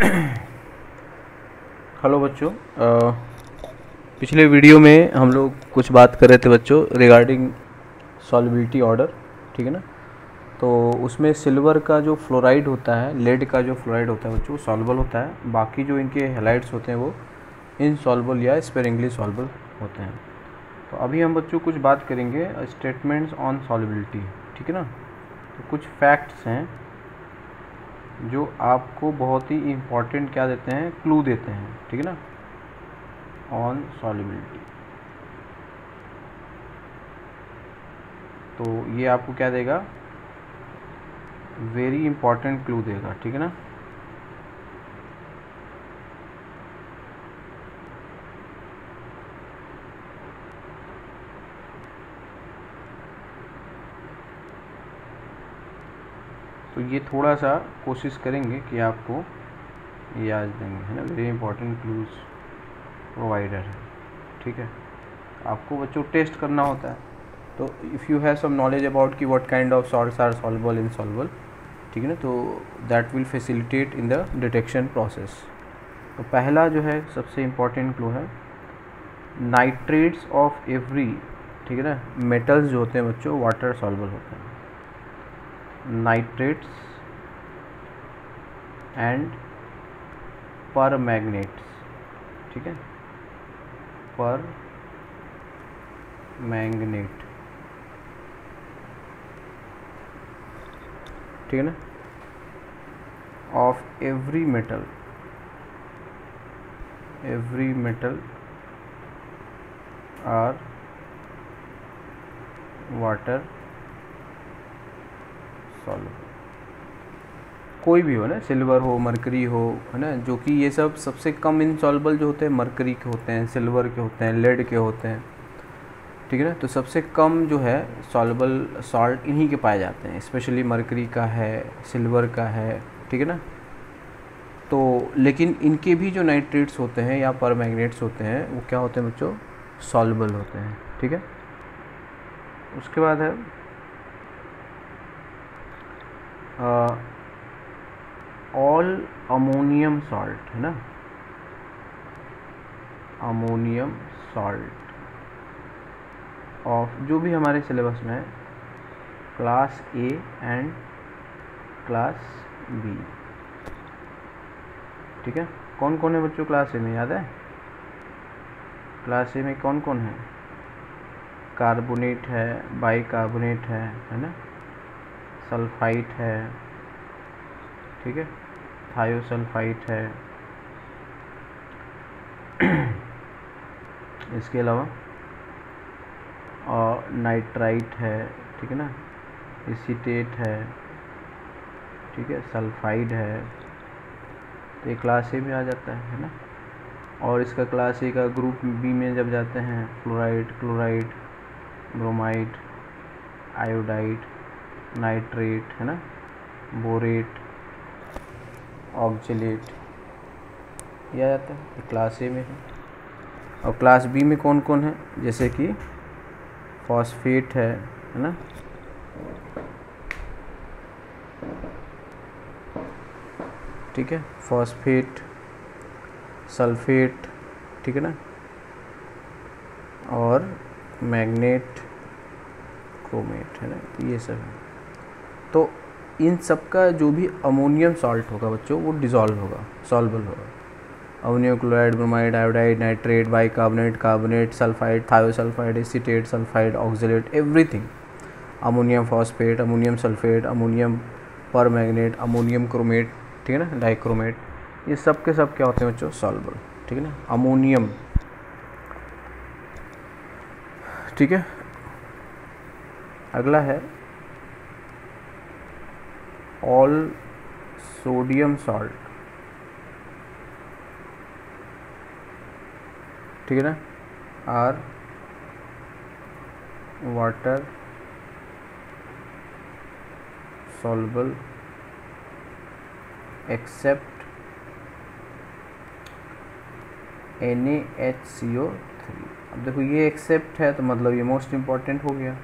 Hello बच्चों। पिछले video में हम लोग कुछ बात कर रहे थे बच्चों रिगार्डिंग सॉल्युबिलिटी ऑर्डर, ठीक है ना। तो उसमें सिल्वर का जो फ्लोराइड होता है, लेड का जो फ्लोराइड होता है बच्चों, सॉल्युबल होता है। बाकी जो इनके हैलाइड्स होते हैं वो इनसॉल्युबल या स्पेरिंगली सॉल्युबल होते हैं। तो अभी हम बच्चों कुछ बात करेंगे स्टेटमेंट्स ऑन सॉल्युबिलिटी, ठीक है ना। तो कुछ फैक्ट्स हैं जो आपको बहुत ही इम्पॉर्टेंट क्या देते हैं, क्लू देते हैं, ठीक है ना, ऑन सॉल्युबिलिटी। तो ये आपको क्या देगा, वेरी इंपॉर्टेंट क्लू देगा, ठीक है ना। तो ये थोड़ा सा कोशिश करेंगे कि आपको याद देंगे, है ना। वेरी इंपॉर्टेंट क्लूज प्रोवाइडर है, ठीक है। आपको बच्चों टेस्ट करना होता है। तो if you have some knowledge about कि what kind of salts are soluble insoluble, ठीक है ना, तो that will facilitate in the detection process. तो पहला जो है सबसे इम्पॉर्टेंट क्लू है नाइट्रेट्स ऑफ एवरी, ठीक है ना। मेटल्स जो होते हैं बच्चों वाटर सॉल्युबल होते हैं। नाइट्रेट्स एंड परमैंगनेट्स, ठीक है, परमैंगनेट, ठीक है ना, of every metal are water soluble. कोई भी हो ना, सिल्वर हो, मरकरी हो, है ना, जो कि ये सब सबसे कम इनसॉल्युबल जो होते हैं मरकरी के होते हैं, सिल्वर के होते हैं, लेड के होते हैं, ठीक है ना। तो सबसे कम जो है सॉल्युबल सॉल्ट इन्हीं के पाए जाते हैं, स्पेशली मरकरी का है, सिल्वर का है, ठीक है ना। तो लेकिन इनके भी जो नाइट्रेट्स होते हैं या परमैंगनेट्स होते हैं वो क्या होते हैं बच्चों, सॉल्युबल होते हैं, ठीक है। उसके बाद है ऑल अमोनियम सॉल्ट, है ना, अमोनियम सॉल्ट ऑफ, जो भी हमारे सिलेबस में है, class A and class B, ठीक है। कौन कौन है बच्चों क्लास ए में, याद है? क्लास ए में कौन कौन है? कार्बोनेट है, बाइकार्बोनेट है ना, सल्फाइट है, ठीक है, थायोसल्फाइट है, इसके अलावा और नाइट्राइट है, ठीक है ना, एसीटेट है, ठीक है, सल्फाइड है। तो ये क्लास ए में आ जाता है ना। और इसका क्लास ए का ग्रुप बी में जब जाते हैं fluoride, chloride, bromide, iodide, nitrate, है ना, बोरेट, ऑक्जेलेट, ये आ जाता है, ये क्लास ए में है। और क्लास बी में कौन कौन है, जैसे कि फॉस्फेट है ना, ठीक है, फॉस्फेट, सल्फेट, ठीक है ना, और मैग्नेट, क्रोमेट, है ना। तो ये सब है। तो इन सब का जो भी अमोनियम सॉल्ट होगा बच्चों वो डिज़ोल्व होगा, सॉल्युबल होगा। Ammonium chloride, bromide, iodide, nitrate, bicarbonate, carbonate, sulphide, thiosulphate, acetate, sulphide, oxalate, everything, ammonium phosphate, ammonium sulphate, ammonium permanganate, ammonium chromate, ठीक है ना, डाइक्रोमेट, ये सब के सब क्या होते हैं बच्चों, सॉल्युबल, ठीक है ना, अमोनियम, ठीक है। अगला है ऑल सोडियम सॉल्ट, ठीक है ना, are water soluble accept NaHCO3। अब देखो ये एक्सेप्ट है तो मतलब ये मोस्ट इम्पॉर्टेंट हो गया,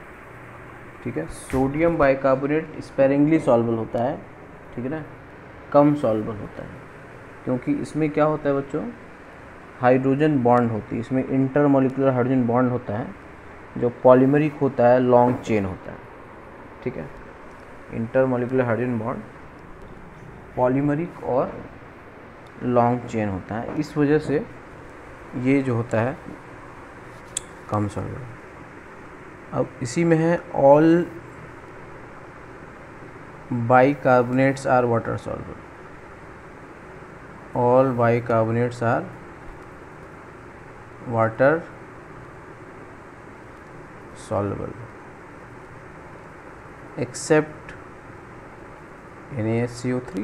ठीक है। सोडियम बाइकार्बोनेट स्पेरिंगली सॉल्युबल होता है, ठीक है ना, कम सॉल्युबल होता है, क्योंकि इसमें क्या होता है बच्चों, हाइड्रोजन बॉन्ड होती है, इसमें इंटरमॉलिक्यूलर हाइड्रोजन बॉन्ड होता है जो पॉलीमरिक होता है, लॉन्ग चेन होता है, ठीक है। इंटरमॉलिक्यूलर हाइड्रोजन बॉन्ड पॉलीमरिक और लॉन्ग चेन होता है, इस वजह से ये जो होता है कम सॉल्युबल। अब इसी में है all bicarbonates are water soluble, all bicarbonates are water soluble except NaCO3।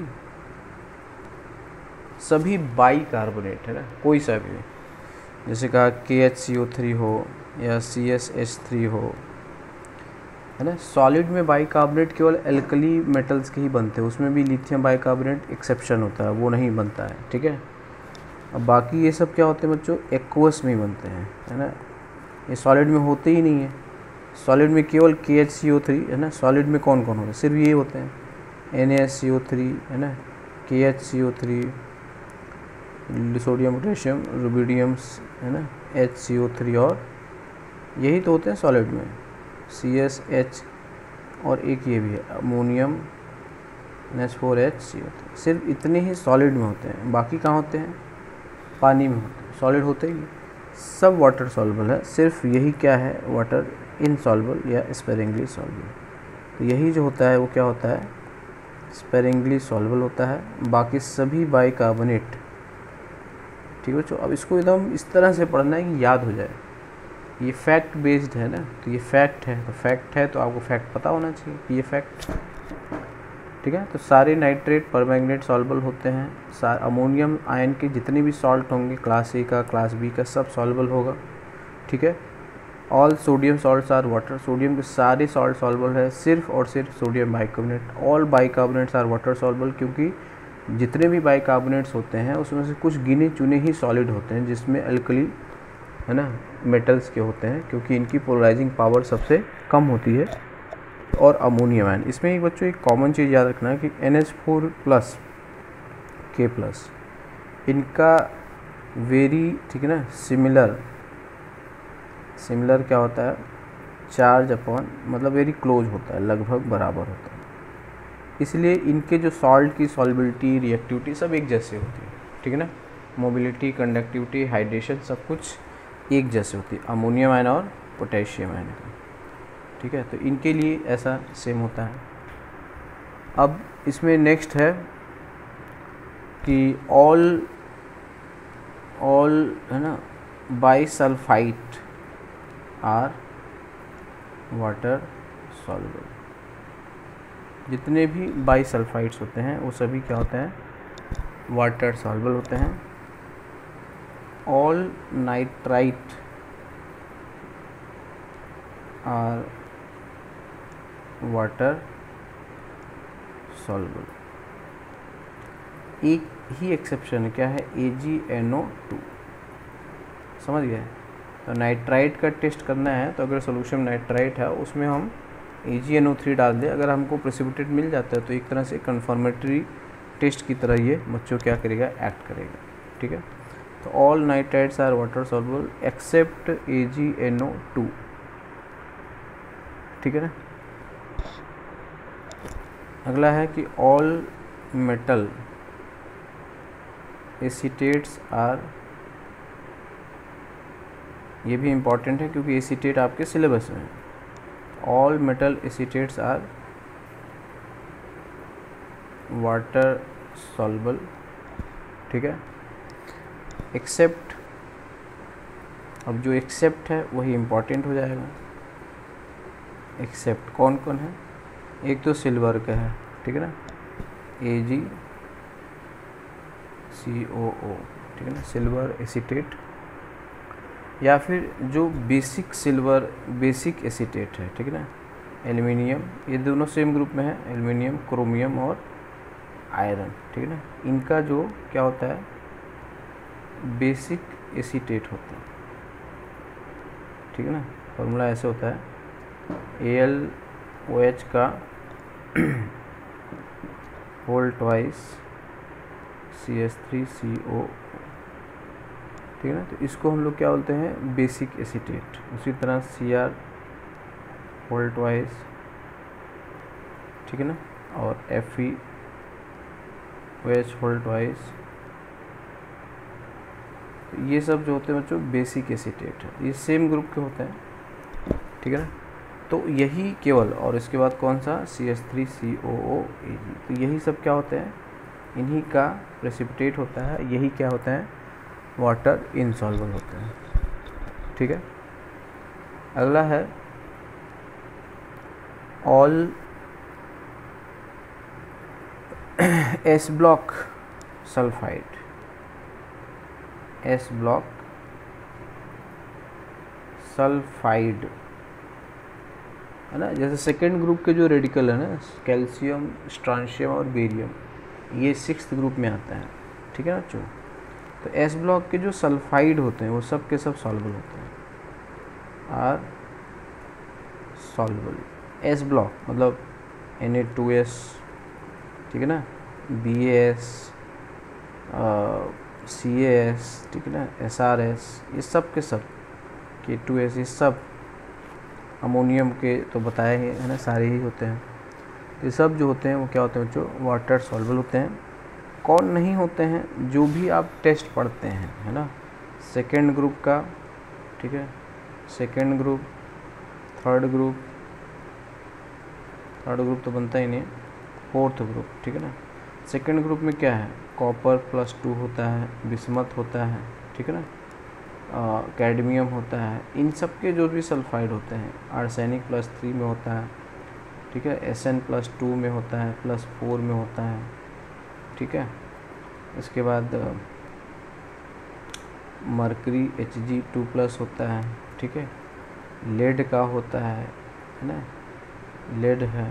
सभी बाइकार्बोनेट है ना, कोई सा भी, जैसे कहा KHCO3 हो या CSH3 हो, है ना। सॉलिड में बाइकार्बोनेट केवल एल्कली मेटल्स के ही बनते हैं, उसमें भी लिथियम बाइकार्बोनेट एक्सेप्शन होता है, वो नहीं बनता है, ठीक है। अब बाकी ये सब क्या होते हैं बच्चों, एक्वस में ही बनते हैं, है ना, ये सॉलिड में होते ही नहीं है। सॉलिड में केवल KHCO3 है ना, सॉलिड में कौन कौन होते हैं, सिर्फ ये होते हैं, NaCO3 है ना, KHCO3, सोडियम पोटेशियम रुबिडियम है ना, HCO3, और यही तो होते हैं सॉलिड में, CSH, और एक ये भी है अमोनियम NH4HCO3, सिर्फ इतने ही सॉलिड में होते हैं, बाकी कहाँ होते हैं, पानी में होते हैं। सॉलिड होते ही सब वाटर सॉल्युबल है, सिर्फ यही क्या है, वाटर इनसॉल्युबल या स्पेरिंगली सॉल्युबल। तो यही जो होता है वो क्या होता है, स्पेरिंगली सॉल्युबल होता है। बाकी सभी बाइकार्बोनेट, ठीक है बच्चों। अब इसको एकदम इस तरह से पढ़ना है कि याद हो जाए, ये फैक्ट बेस्ड है ना, तो ये फैक्ट है, तो फैक्ट है तो आपको फैक्ट पता होना चाहिए कि ये फैक्ट, ठीक है। तो सारे नाइट्रेट परमैंगनेट सॉल्युबल होते हैं, अमोनियम आयन के जितने भी सॉल्ट होंगे, क्लास ए का, क्लास बी का, सब सॉल्युबल होगा, ठीक है। All sodium salts are water, sodium के सारे सॉल्ट सॉल्युबल है, सिर्फ और सिर्फ sodium bicarbonate. All bicarbonates are water soluble, क्योंकि जितने भी बाइकार्बोनेट्स होते हैं उसमें से कुछ गिने चुने ही सॉलिड होते हैं जिसमें अल्कली है ना मेटल्स के होते हैं, क्योंकि इनकी पोलराइजिंग पावर सबसे कम होती है। और अमोनियम आयन, इसमें एक बच्चों एक कॉमन चीज़ याद रखना है कि NH4+ K+, इनका वेरी, ठीक है ना, सिमिलर क्या होता है, चार्ज अपॉन, मतलब वेरी क्लोज होता है, लगभग बराबर होता है, इसलिए इनके जो सॉल्ट की सॉल्युबिलिटी, रिएक्टिविटी सब एक जैसे होती है, ठीक है ना। मोबिलिटी, कंडक्टिविटी, हाइड्रेशन सब कुछ एक जैसे होती है अमोनियम आयन और पोटेशियम आयन का, ठीक है। तो इनके लिए ऐसा सेम होता है। अब इसमें नेक्स्ट है कि ऑल है ना बाइसल्फाइड आर वाटर सॉल्युबल, जितने भी बाइसल्फाइड्स होते हैं वो सभी क्या होते हैं, वाटर सॉल्युबल होते हैं। All nitrite are water soluble. एक ही एक्सेप्शन है, क्या है, AgNO2, समझ गए। तो नाइट्राइट का टेस्ट करना है तो अगर सोल्यूशन नाइट्राइट है उसमें हम AgNO3 डाल दें, अगर हमको प्रेसिपिटेट मिल जाता है तो एक तरह से कन्फर्मेटरी टेस्ट की तरह ये बच्चों क्या करेगा, एक्ट करेगा, ठीक है। तो all nitrites are water soluble except AgNO2, ठीक है ना। अगला है कि ऑल मेटल एसीटेट्स आर, ये भी इम्पॉर्टेंट है क्योंकि एसीटेट आपके सिलेबस में है। All metal acetates are water soluble, ठीक है, एक्सेप्ट, अब जो एक्सेप्ट है वही इम्पॉर्टेंट हो जाएगा। एक्सेप्ट कौन कौन है, एक तो सिल्वर का है, ठीक है ना, AgCOO, ठीक है ना, सिल्वर एसीटेट, या फिर जो बेसिक सिल्वर बेसिक एसीटेट है, ठीक है ना, एल्युमिनियम, ये दोनों सेम ग्रुप में है, एल्युमिनियम, क्रोमियम और आयरन, ठीक है ना। इनका जो क्या होता है, बेसिक एसीटेट होता है, ठीक है ना। फॉर्मूला ऐसे होता है, AlOH का होल ट्वाइस CH3CO, ठीक है ना। तो इसको हम लोग क्या बोलते हैं, बेसिक एसीटेट। उसी तरह Cr वोल्ट वाइज, ठीक है ना, और FeOH वोल्ट वाइज। तो ये सब जो होते हैं बच्चों बेसिक एसीटेट है, ये सेम ग्रुप के होते हैं, ठीक है ना। तो यही केवल, और इसके बाद कौन सा, CH3COOAg। तो यही सब क्या होते हैं, इन्हीं का प्रेसिपिटेट होता है, यही क्या होता है, वाटर इनसॉल्युबल होते हैं, ठीक है। अगला है all S block sulphide, S block sulphide, है ना। जैसे सेकेंड ग्रुप के जो रेडिकल है ना, कैल्शियम, स्ट्रांशियम और बेरियम, ये 6th ग्रुप में आता है, ठीक है ना बच्चों। तो S ब्लॉक के जो सल्फाइड होते हैं वो सब के सब सॉल्युबल होते हैं, आर सॉल्युबल। S ब्लॉक मतलब Na2S, ठीक है ना, BAS, CAS, ठीक है ना, SRS, ये सब के सब, K2S, ये सब अमोनियम के तो बताए है ना, सारे ही होते हैं। ये सब जो होते हैं वो क्या होते हैं बच्चों, वाटर सॉल्युबल होते हैं। कौन नहीं होते हैं, जो भी आप टेस्ट पढ़ते हैं, है ना, सेकेंड ग्रुप का, ठीक है, सेकेंड ग्रुप, थर्ड ग्रुप तो बनता ही नहीं, फोर्थ ग्रुप, ठीक है ना। सेकेंड ग्रुप में क्या है, कॉपर +2 होता है, बिस्मथ होता है, ठीक है ना, कैडमियम होता है। इन सब के जो भी सल्फाइड होते हैं, आर्सेनिक +3 में होता है, ठीक है, Sn +2 में होता है, +4 में होता है, ठीक है। इसके बाद मरकरी Hg2+ होता है, ठीक है। लेड का होता है ना, लेड है।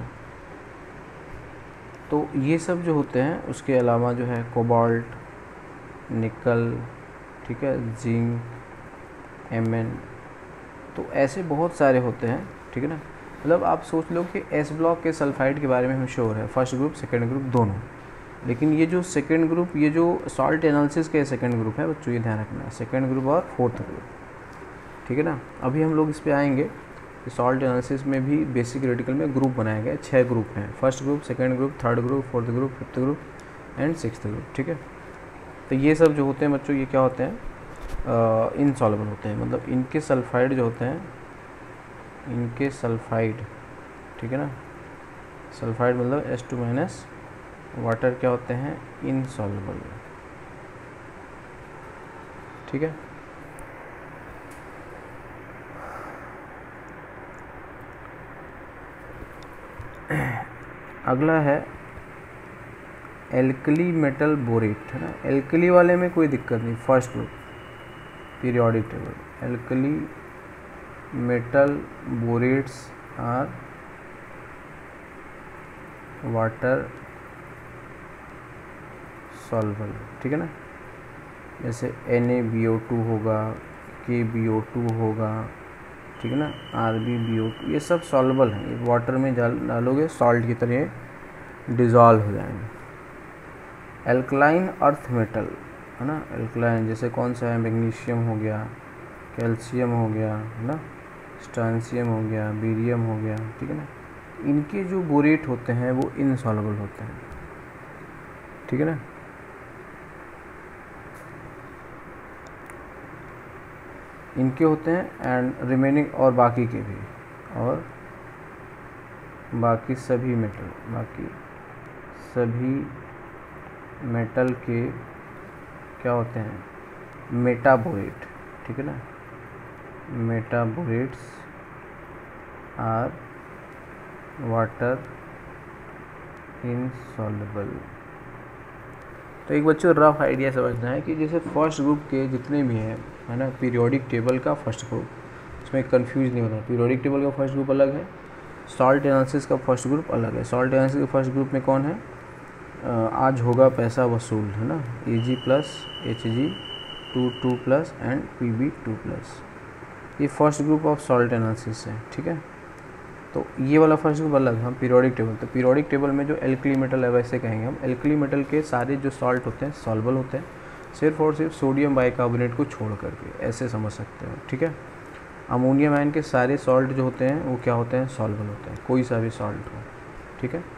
तो ये सब जो होते हैं, उसके अलावा जो है कोबाल्ट, निकल, ठीक है, जिंक, Mn, तो ऐसे बहुत सारे होते हैं, ठीक है ना। मतलब आप सोच लो कि S ब्लॉक के सल्फाइड के बारे में हम श्योर है, फर्स्ट ग्रुप सेकेंड ग्रुप दोनों। लेकिन ये जो सेकेंड ग्रुप, ये जो सॉल्ट एनालिसिस के सेकेंड ग्रुप है बच्चों, ये ध्यान रखना, सेकेंड ग्रुप और फोर्थ ग्रुप, ठीक है ना। अभी हम लोग इस पे आएंगे कि सॉल्ट एनालिसिस में भी बेसिक रेडिकल में ग्रुप बनाए गए, 6 ग्रुप हैं, first group, second group, third group, fourth group, fifth group and sixth group, ठीक है। तो ये सब जो होते हैं बच्चों, ये क्या होते हैं, इनसॉल्युबल होते हैं, मतलब इनके सल्फाइड जो होते हैं, इनके सल्फाइड, ठीक है ना, सल्फाइड मतलब H2- वाटर क्या होते हैं, इनसॉल्युबल, ठीक है। अगला है एल्कली मेटल बोरेट, है ना। एल्कली वाले में कोई दिक्कत नहीं, first group periodic table, alkali metal borates are water soluble, ठीक है ना। जैसे NaBO2 होगा, KBO2 होगा, ठीक है ना, RbBO2, ये सब सॉल्युबल हैं, ये वाटर में डालोगे सॉल्ट की तरह डिज़ोल्व हो जाएंगे। एल्कलाइन अर्थ मेटल, है ना, एल्कलाइन जैसे कौन सा है, मैग्नीशियम हो गया, कैल्शियम हो गया, है ना, स्ट्रांशियम हो गया, बेरियम हो गया, ठीक है ना। इनके जो बोरेट होते हैं वो इनसॉल्युबल होते हैं, ठीक है ना। इनके होते हैं एंड रिमेनिंग, और बाकी के भी, और बाकी सभी मेटल के क्या होते हैं, मेटाबोरेट, ठीक है ना, मेटाबोरेट्स आर वाटर इनसॉल्युबल। तो एक बच्चों रफ आइडिया समझना है कि जैसे फर्स्ट ग्रुप के जितने भी हैं, है ना, पीरियोडिक टेबल का फर्स्ट ग्रुप, इसमें कंफ्यूज नहीं होना, पीरियोडिक टेबल का फर्स्ट ग्रुप अलग है, सॉल्ट एनालिसिस का फर्स्ट ग्रुप अलग है। सॉल्ट एनालिसिस के फर्स्ट ग्रुप में कौन है, आज होगा पैसा वसूल, है ना, Ag+Hg 2+ एंड Pb 2+, ये first group of salt analysis है, ठीक है। तो ये वाला फर्स्ट ग्रुप अलग, हम पीरियोडिक टेबल, तो पीरियोडिक टेबल में जो एल्कली मेटल है वैसे कहेंगे हम, एल्कली मेटल के सारे जो सॉल्ट होते हैं सॉल्युबल होते हैं, सिर्फ और सिर्फ सोडियम बाइकार्बोनेट को छोड़ करके, ऐसे समझ सकते हो, ठीक है। अमोनियम आयन के सारे सॉल्ट जो होते हैं वो क्या होते हैं, सॉल्युबल होते हैं, कोई सा भी सॉल्ट हो, ठीक है।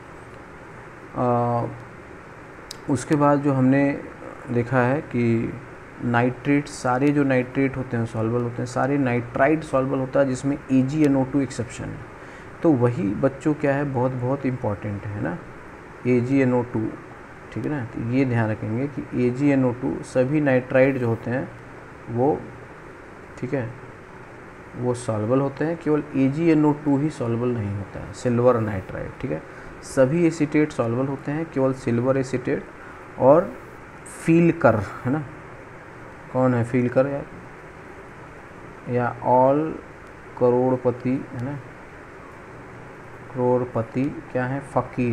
उसके बाद जो हमने देखा है कि नाइट्रेट, सारे जो नाइट्रेट होते हैं सॉल्युबल होते हैं, सारे नाइट्राइट सॉल्युबल होता है जिसमें AgNO2 एक्सेप्शन है। तो वही बच्चों क्या है, बहुत बहुत इम्पॉर्टेंट है ना, AgNO2, ठीक है ना। तो ये ध्यान रखेंगे कि AgNO2 सभी नाइट्राइट जो होते हैं वो, ठीक है, वो सॉल्युबल होते हैं, केवल AgNO2 ही सॉल्युबल नहीं होता है, सिल्वर नाइट्राइट, ठीक है। सभी एसीटेट सॉल्युबल होते हैं, केवल सिल्वर एसीटेट और फीलकर, है ना, कौन है फीलकर यार, या ऑल करोड़पति, है ना, करोड़पति क्या है, फ़कीर,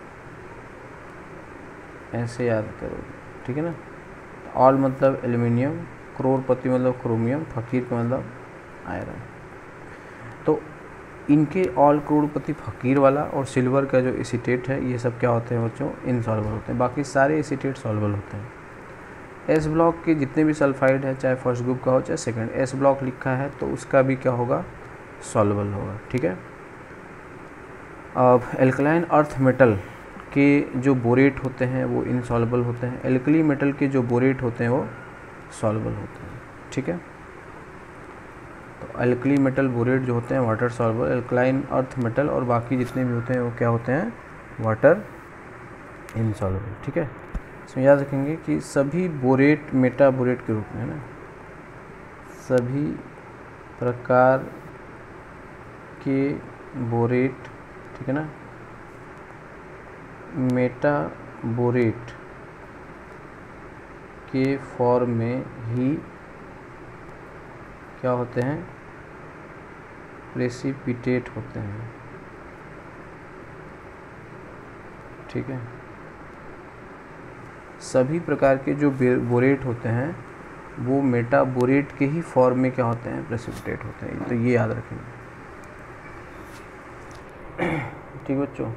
ऐसे याद करो, ठीक है ना। ऑल मतलब एल्युमिनियम, करोड़पति मतलब क्रोमियम, फ़कीर का मतलब आयरन। तो इनके ऑल करोड़पति फ़कीर वाला और सिल्वर का जो एसीटेट है ये सब क्या होते हैं बच्चों, इनसॉल्युबल होते हैं, बाकी सारे एसीटेट सॉल्युबल होते हैं। एस ब्लॉक के जितने भी सल्फाइड है, चाहे फर्स्ट ग्रुप का हो चाहे सेकंड, एस ब्लॉक लिखा है तो उसका भी क्या होगा, सॉल्युबल होगा, ठीक है। अब एल्कलाइन अर्थ मेटल के जो बोरेट होते हैं वो इनसॉल्युबल होते हैं, एल्कली मेटल के जो बोरेट होते हैं वो सॉल्युबल होते हैं, ठीक है। तो एल्कली मेटल बोरेट जो होते हैं water soluble, alkaline earth metal और बाकी जितने भी होते हैं वो क्या होते हैं, वाटर इनसॉल्युबल, ठीक है। इसमें याद रखेंगे कि सभी बोरेट मेटा बोरेट के रूप में, है ना, सभी प्रकार के बोरेट, ठीक है ना, मेटा बोरेट के फॉर्म में ही क्या होते हैं, प्रेसिपिटेट होते हैं, ठीक है। सभी प्रकार के जो बोरेट होते हैं वो मेटा बोरेट के ही फॉर्म में क्या होते हैं, प्रेसिपिटेट होते हैं, तो ये याद रखेंगे, ठीक बच्चों।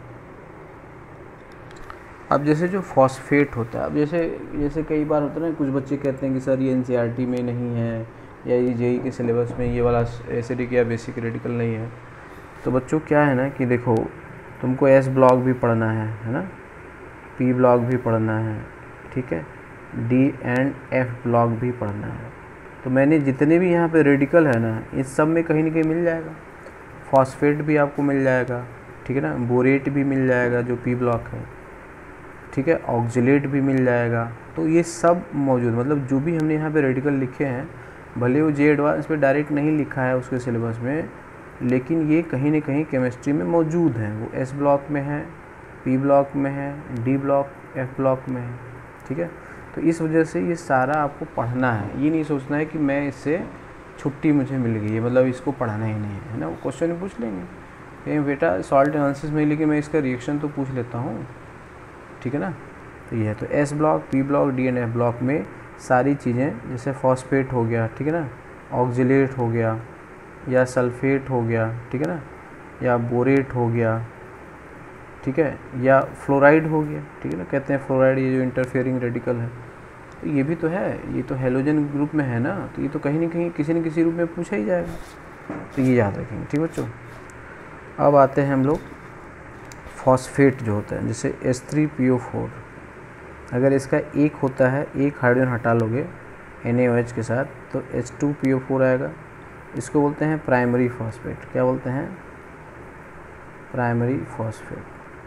अब जैसे जो फॉस्फेट होता है, अब जैसे कई बार होता है ना, कुछ बच्चे कहते हैं कि सर ये NCERT में नहीं है या ये JEE के सिलेबस में ये वाला एसिडिक या बेसिक रेडिकल नहीं है। तो बच्चों क्या है ना कि देखो, तुमको S ब्लॉक भी पढ़ना है ना, P ब्लॉक भी पढ़ना है, ठीक है, D एंड F ब्लॉक भी पढ़ना है। तो मैंने जितने भी यहाँ पे रेडिकल है ना, इस सब में कहीं ना कहीं मिल जाएगा, फॉस्फेट भी आपको मिल जाएगा, ठीक है ना, बोरेट भी मिल जाएगा जो P ब्लॉक है, ठीक है, ऑक्जिलेट भी मिल जाएगा। तो ये सब मौजूद, मतलब जो भी हमने यहाँ पे रेडिकल लिखे हैं, भले वो जे एडवांस पे डायरेक्ट नहीं लिखा है उसके सिलेबस में, लेकिन ये कहीं ना कहीं केमिस्ट्री में मौजूद हैं। वो S ब्लॉक में है, P ब्लॉक में है, D ब्लॉक, F ब्लॉक में है, ठीक है। तो इस वजह से ये सारा आपको पढ़ना है, ये नहीं सोचना है कि मैं इससे छुट्टी मुझे मिल गई है, मतलब इसको पढ़ना ही नहीं है ना। वो क्वेश्चन पूछ लेंगे कि बेटा सॉल्ट एनालिसिस में, लेकिन मैं इसका रिएक्शन तो पूछ लेता हूँ, ठीक है ना। तो ये है, तो S block, P block, D and F block में सारी चीज़ें, जैसे फॉस्फेट हो गया, ठीक है ना, ऑक्जिलेट हो गया या सल्फेट हो गया, ठीक है ना, या बोरेट हो गया, ठीक है, या फ्लोराइड हो गया, ठीक है ना, कहते हैं फ्लोराइड ये जो इंटरफेयरिंग रेडिकल है, तो ये भी तो है, ये तो हेलोजन ग्रुप में है ना, तो ये तो कहीं ना कहीं किसी न किसी रूप में पूछा ही जाएगा, तो ये याद रखेंगे, ठीक बच्चों। अब आते हैं हम लोग फॉस्फेट जो होता है, जैसे H3PO4, अगर इसका एक होता है, एक हाइड्रोजन हटा लोगे NaOH के साथ तो H2PO4 आएगा, इसको बोलते हैं प्राइमरी फॉस्फेट। क्या बोलते हैं? Primary phosphate.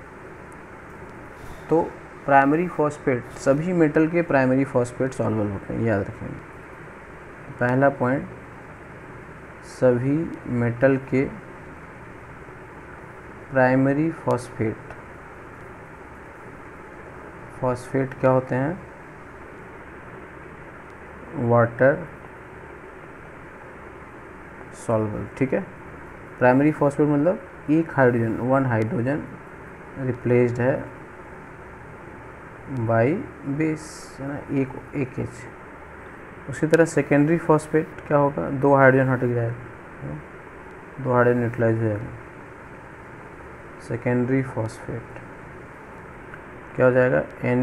तो प्राइमरी फॉस्फेट, सभी मेटल के प्राइमरी फॉस्फेट सॉल्युबल होते हैं, याद रखेंगे। पहला पॉइंट, सभी मेटल के प्राइमरी फॉस्फेट क्या होते हैं? Water soluble. ठीक है, प्राइमरी फॉस्फेट मतलब एक हाइड्रोजन, वन हाइड्रोजन रिप्लेस्ड है बाय बेस, है ना, एक H। उसी तरह सेकेंडरी फॉस्फेट क्या होगा? दो हाइड्रोजन हट जाएगा, दो हाइड्रोजन न्यूट्रलाइज हो जाएगा। सेकेंडरी फॉस्फेट क्या हो जाएगा,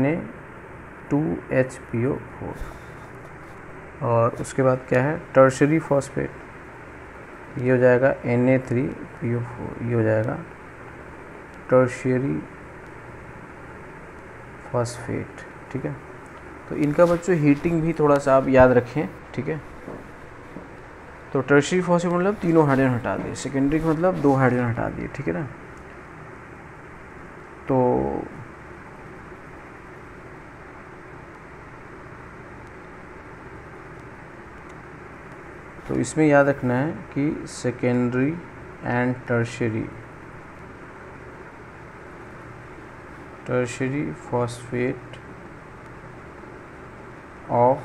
Na2HPO4। और उसके बाद क्या है, टर्शरी फॉस्फेट, ये हो जाएगा Na3PO4, ये हो जाएगा टर्शियरी फॉस्फेट। ठीक है, तो इनका बच्चों हीटिंग भी थोड़ा सा आप याद रखें। ठीक है, तो टर्शियरी फॉस्फेट मतलब तीनों हाइड्रोजन हटा दिए, सेकेंडरी का मतलब 2 हाइड्रोजन हटा दिए। ठीक है ना, तो इसमें याद रखना है कि secondary and tertiary phosphate of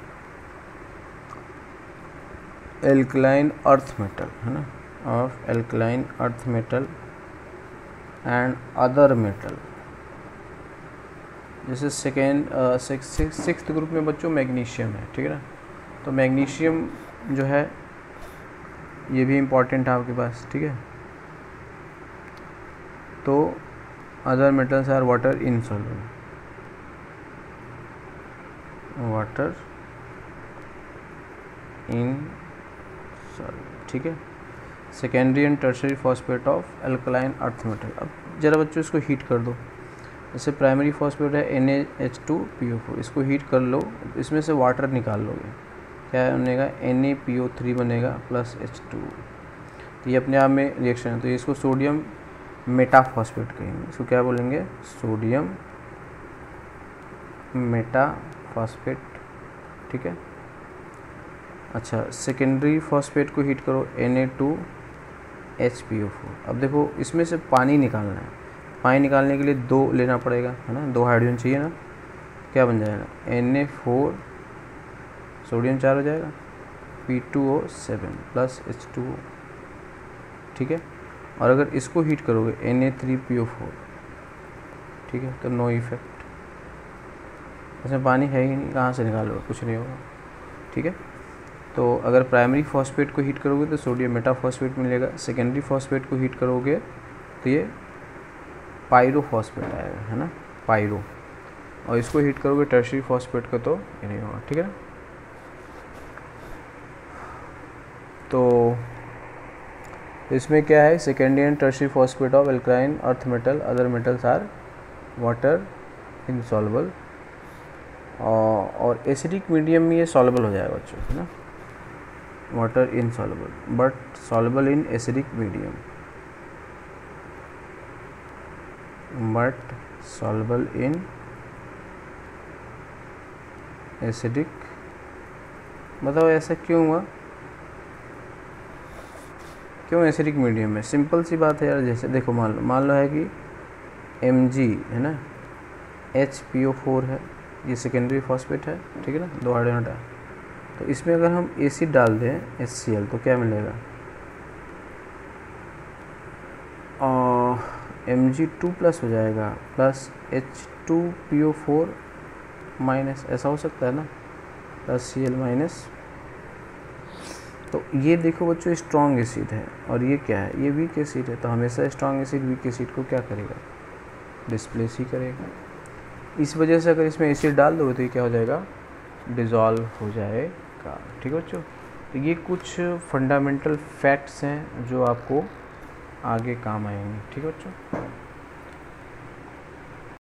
alkaline earth metal, है ना, of alkaline earth metal and other metal. जैसे सिक्स्थ ग्रुप में बच्चों मैग्नीशियम है। ठीक है ना, तो मैग्नीशियम जो है ये भी इम्पॉर्टेंट है आपके पास। ठीक है, तो other metals are water insoluble, water insoluble. ठीक है, secondary and tertiary phosphate of alkaline earth metal. अब जरा बच्चों इसको हीट कर दो। जैसे प्राइमरी फॉस्फेट है NaH2PO4, इसको हीट कर लो, इसमें से वाटर निकाल लोगे, क्या बनेगा, NaPO3 बनेगा प्लस H2। तो ये अपने आप में रिएक्शन है, तो इसको सोडियम मेटाफॉस्फेट कहेंगे। इसको क्या बोलेंगे, सोडियम मेटाफॉस्फेट। ठीक है, अच्छा, सेकेंडरी फॉस्फेट को हीट करो, Na2HPO4। अब देखो इसमें से पानी निकालना है, पानी निकालने के लिए 2 लेना पड़ेगा, है ना, 2 हाइड्रोजन चाहिए ना, क्या बन जाएगा, Na4, सोडियम 4 हो जाएगा, P2O7 प्लस H2O। ठीक है, और अगर इसको हीट करोगे Na3PO4, ठीक है, तो नो इफेक्ट, इसमें पानी है ही नहीं, कहाँ से निकालोगे, कुछ नहीं होगा। ठीक है, तो अगर प्राइमरी फॉस्फेट को हीट करोगे तो सोडियम मेटाफॉस्फेट मिलेगा, सेकेंडरी फॉस्फेट को हीट करोगे तो ये पायरोफॉस्फेट आएगा, है ना, पायरो। और इसको हीट करोगे टर्शियरी फॉस्फेट का तो ये नहीं होगा। ठीक है, तो इसमें क्या है, secondary and tertiary phosphate of alkaline earth metal other metals are water insoluble, और एसिडिक मीडियम में ये सॉल्युबल हो जाएगा बच्चों, है ना, water insoluble but soluble in acidic medium, but soluble in acidic. बताओ ऐसा क्यों हुआ, क्यों एसिडिक मीडियम में? सिंपल सी बात है यार, जैसे देखो मान लो है कि Mg है ना, HPO4 है, ये सेकेंडरी फॉस्फेट है। ठीक है ना, 2 हाइड्रोजन हटा, तो इसमें अगर हम एसिड डाल दें HCl तो क्या मिलेगा, और Mg2 प्लस हो जाएगा प्लस H2PO4 माइनस, ऐसा हो सकता है ना, प्लस Cl माइनस। तो ये देखो बच्चों स्ट्रॉन्ग एसिड है, और ये क्या है, ये वीक एसिड है। तो हमेशा स्ट्रॉन्ग एसिड वीक एसिड को क्या करेगा, डिस्प्लेस ही करेगा। इस वजह से अगर इसमें एसिड डाल दोगे तो ये क्या हो जाएगा, डिज़ोल्व हो जाएगा। ठीक है बच्चों, तो ये कुछ फंडामेंटल फैक्ट्स हैं जो आपको आगे काम आएंगे। ठीक है बच्चों।